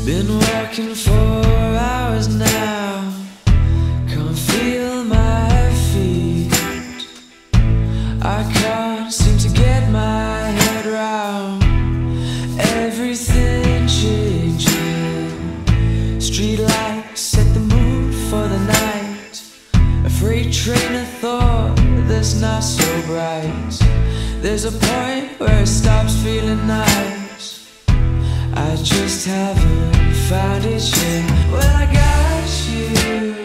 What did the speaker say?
Been walking for hours now, can't feel my feet. I can't seem to get my head round everything changing. Streetlights set the mood for the night. A freight train of thought that's not so bright. There's a point where it stops feeling nice. I just haven't found it yet. Well, I got you.